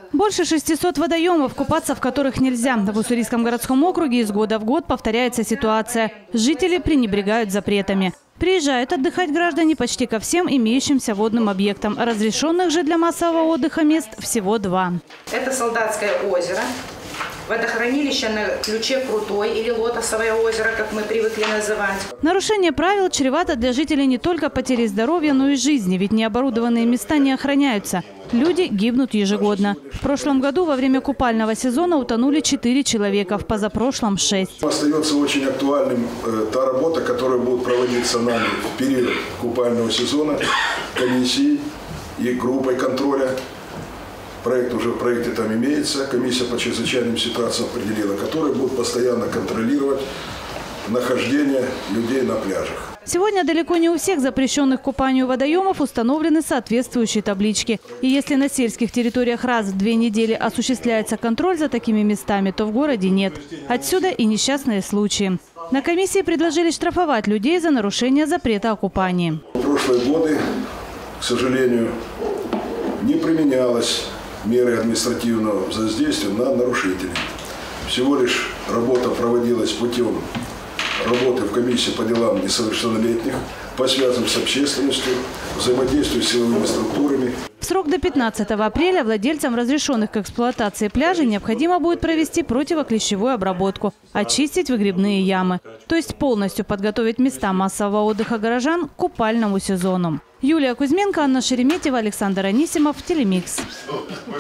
Больше 600 водоемов, купаться в которых нельзя. В Уссурийском городском округе из года в год повторяется ситуация. Жители пренебрегают запретами. Приезжают отдыхать граждане почти ко всем имеющимся водным объектам. Разрешенных же для массового отдыха мест всего 2. Это Солдатское озеро, водохранилище на ключе Крутой или Лотосовое озеро, как мы привыкли называть. Нарушение правил чревато для жителей не только потерей здоровья, но и жизни, ведь необорудованные места не охраняются. Люди гибнут ежегодно. В прошлом году во время купального сезона утонули 4 человека, в позапрошлом – 6. Остается очень актуальным та работа, которая будет проводиться нами в период купального сезона, комиссией и группой контроля. Проект уже в проекте там имеется. Комиссия по чрезвычайным ситуациям определила, которая будет постоянно контролировать нахождение людей на пляжах. Сегодня далеко не у всех запрещенных купанию водоемов установлены соответствующие таблички. И если на сельских территориях раз в 2 недели осуществляется контроль за такими местами, то в городе нет. Отсюда и несчастные случаи. На комиссии предложили штрафовать людей за нарушение запрета о купании. В прошлые годы, к сожалению, не применялось меры административного воздействия на нарушителей. Всего лишь работа проводилась путем работы в комиссии по делам несовершеннолетних, по связям с общественностью, взаимодействию с силовыми структурами. В срок до 15 апреля владельцам разрешенных к эксплуатации пляжей необходимо будет провести противоклещевую обработку, очистить выгребные ямы. То есть полностью подготовить места массового отдыха горожан к купальному сезону. Юлия Кузьменко, Анна Шереметьева, Александр Анисимов, Телемикс.